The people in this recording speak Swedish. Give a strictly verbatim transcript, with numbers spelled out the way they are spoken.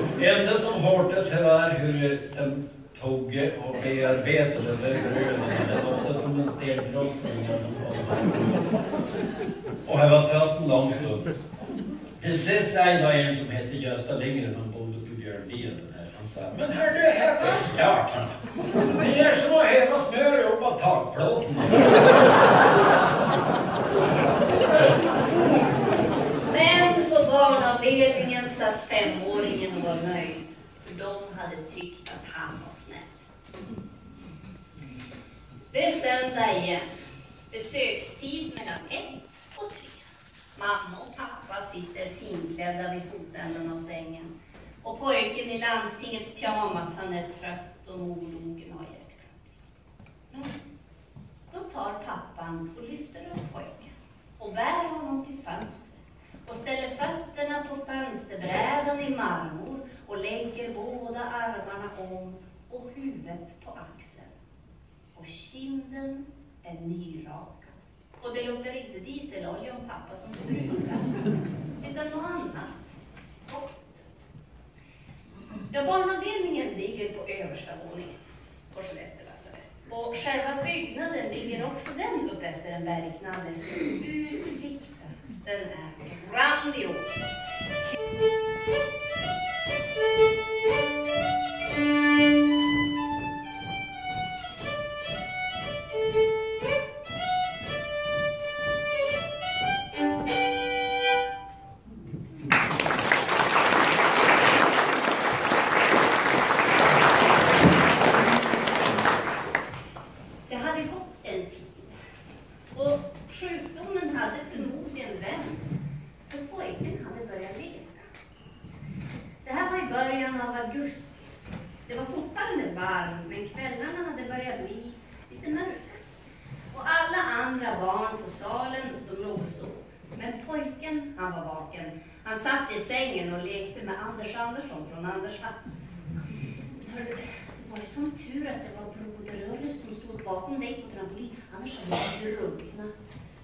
enda som hördes var hur en tog och bearbetade den gröna. Det låter som en stenkrossning. Och här var trösten långt upp. Till sist säger då en som heter Gösta Lindgren, han bodde på Björnbilen. Han sa, men hör du, här var startarna. Det är som att häva smör upp av takplåten. Men på barnavdelningen satt femåringen och var nöjd. För de hade tyckt att han var snäll. Det är söndag igen. Besökstid mellan ett och tre. Mamma och pappa sitter finklädda vid fotändan av sängen. Och pojken i landstingets pyjamas, han är trött och mologen har hjärtklappning. Då tar pappan och lyfter upp pojken och bär honom till fönstret och ställer fötterna på fönsterbrädan i marmor och lägger båda armarna om och huvudet på axeln. Och kinden är nyrakad. Och det luktar inte dieselolja om pappa som brukar, utan något annat. Gott. Ja, barnavdelningen ligger på översta våningen på Skellefteå lasarett. Och själva byggnaden ligger också den upp efter en bergknalle. Så utsikten, den är grandios. Han satt i sängen och lekte med Anders Andersson från Anders Hatt. Det var ju sån tur att det var broder Ulf som stod bakom dig på trampolin. Annars hade jag drunknat.